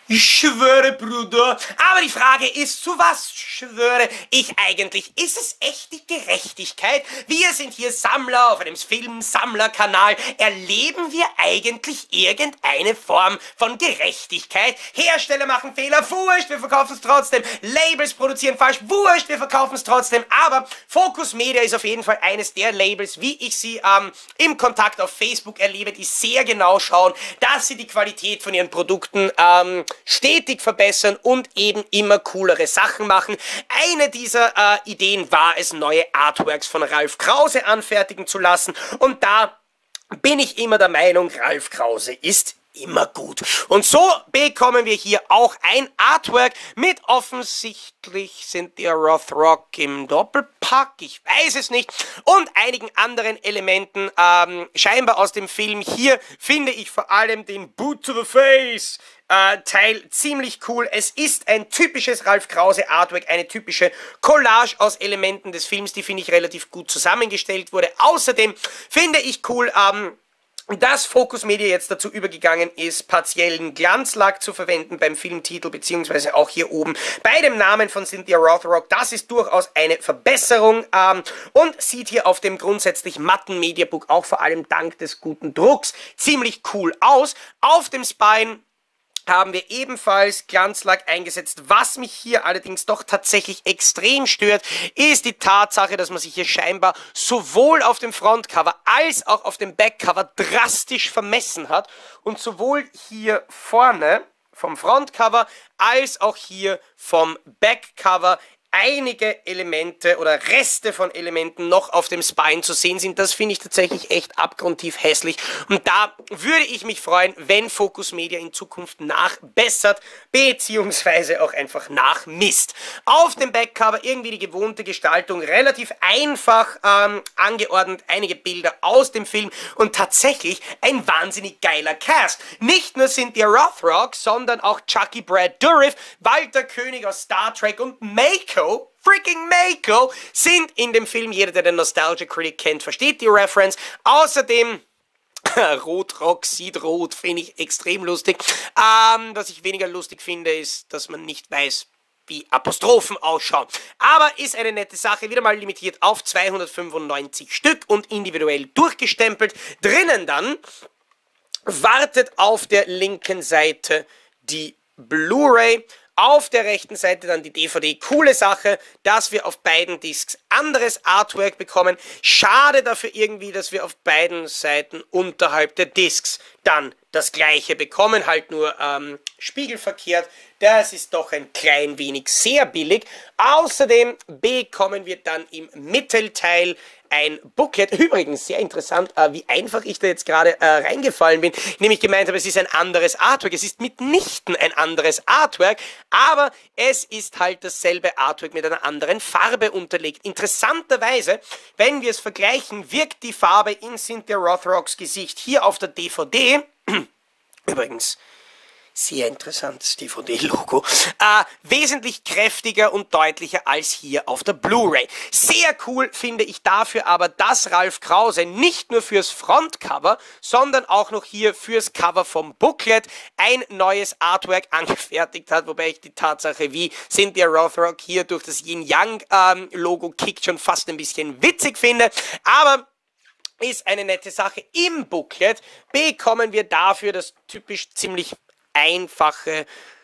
Ich schwöre, Bruder. Aber die Frage ist, zu was schwöre ich eigentlich? Ist es echt die Gerechtigkeit? Wir sind hier Sammler auf einem Film-Sammler-Kanal. Erleben wir eigentlich irgendeine Form von Gerechtigkeit? Hersteller machen Fehler, wurscht, wir verkaufen es trotzdem. Labels produzieren falsch, wurscht, wir verkaufen es trotzdem. Aber Focus Media ist auf jeden Fall eines der Labels, wie ich sie im Kontakt auf Facebook erlebe, die sehr genau schauen, dass sie die Qualität von ihren Produkten stetig verbessern und eben immer coolere Sachen machen. Eine dieser Ideen war es, neue Artworks von Ralf Krause anfertigen zu lassen, und da bin ich immer der Meinung, Ralf Krause ist immer gut. Und so bekommen wir hier auch ein Artwork mit offensichtlich Cynthia Rothrock im Doppelpack, ich weiß es nicht, und einigen anderen Elementen, scheinbar aus dem Film. Hier finde ich vor allem den Boot to the Face Teil ziemlich cool. Es ist ein typisches Ralf Krause Artwork, eine typische Collage aus Elementen des Films, die, finde ich, relativ gut zusammengestellt wurde. Außerdem finde ich cool, dass Focus Media jetzt dazu übergegangen ist, partiellen Glanzlack zu verwenden beim Filmtitel, beziehungsweise auch hier oben bei dem Namen von Cynthia Rothrock. Das ist durchaus eine Verbesserung und sieht hier auf dem grundsätzlich matten Mediabook auch vor allem dank des guten Drucks ziemlich cool aus. Auf dem Spine haben wir ebenfalls Glanzlack eingesetzt. Was mich hier allerdings doch tatsächlich extrem stört, ist die Tatsache, dass man sich hier scheinbar sowohl auf dem Frontcover als auch auf dem Backcover drastisch vermessen hat und sowohl hier vorne vom Frontcover als auch hier vom Backcover einige Elemente oder Reste von Elementen noch auf dem Spine zu sehen sind. Das finde ich tatsächlich echt abgrundtief hässlich. Und da würde ich mich freuen, wenn Focus Media in Zukunft nachbessert, beziehungsweise auch einfach nachmisst. Auf dem Backcover irgendwie die gewohnte Gestaltung, relativ einfach angeordnet, einige Bilder aus dem Film und tatsächlich ein wahnsinnig geiler Cast. Nicht nur Cynthia Rothrock, sondern auch Chucky Brad Dourif, Walter König aus Star Trek und Mako, freaking Mako, sind in dem Film. Jeder, der den Nostalgia Critic kennt, versteht die Reference. Außerdem Rotrock sieht rot, finde ich extrem lustig. Was ich weniger lustig finde, ist, dass man nicht weiß, wie Apostrophen ausschauen. Aber ist eine nette Sache, wieder mal limitiert auf 295 Stück und individuell durchgestempelt. Drinnen dann wartet auf der linken Seite die Blu-ray, auf der rechten Seite dann die DVD. Coole Sache, dass wir auf beiden Discs anderes Artwork bekommen. Schade dafür irgendwie, dass wir auf beiden Seiten unterhalb der Discs dann das gleiche bekommen, halt nur spiegelverkehrt. Das ist doch ein klein wenig sehr billig. Außerdem bekommen wir dann im Mittelteil ein Booklet. Übrigens, sehr interessant, wie einfach ich da jetzt gerade reingefallen bin. Nämlich gemeint habe, es ist ein anderes Artwork. Es ist mitnichten ein anderes Artwork, aber es ist halt dasselbe Artwork mit einer anderen Farbe unterlegt. Interessanterweise, wenn wir es vergleichen, wirkt die Farbe in Cynthia Rothrocks Gesicht hier auf der DVD, übrigens, sehr interessantes DVD-Logo. Wesentlich kräftiger und deutlicher als hier auf der Blu-ray. Sehr cool finde ich dafür aber, dass Ralf Krause nicht nur fürs Frontcover, sondern auch noch hier fürs Cover vom Booklet ein neues Artwork angefertigt hat, wobei ich die Tatsache, wie Cynthia Rothrock hier durch das Yin-Yang-Logo kickt, schon fast ein bisschen witzig finde. Aber ist eine nette Sache. Im Booklet bekommen wir dafür das typisch ziemlich einfache,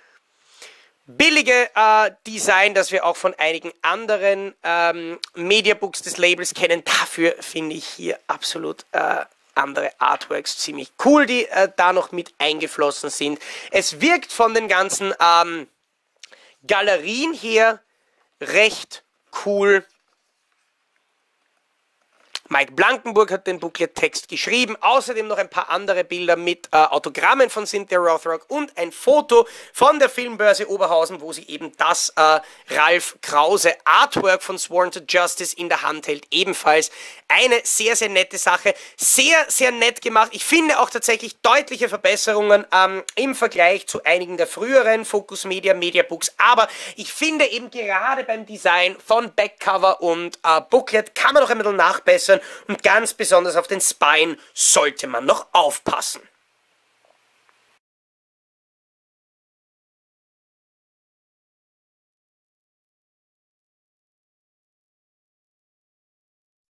billige Design, das wir auch von einigen anderen Mediabooks des Labels kennen. Dafür finde ich hier absolut andere Artworks ziemlich cool, die da noch mit eingeflossen sind. Es wirkt von den ganzen Galerien her recht cool. Mike Blankenburg hat den Booklet-Text geschrieben, außerdem noch ein paar andere Bilder mit Autogrammen von Cynthia Rothrock und ein Foto von der Filmbörse Oberhausen, wo sie eben das Ralf Krause Artwork von Sworn to Justice in der Hand hält. Ebenfalls eine sehr, sehr nette Sache. Sehr, sehr nett gemacht. Ich finde auch tatsächlich deutliche Verbesserungen im Vergleich zu einigen der früheren Focus Media Mediabooks, aber ich finde eben gerade beim Design von Backcover und Booklet kann man noch ein bisschen nachbessern. Und ganz besonders auf den Spine sollte man noch aufpassen.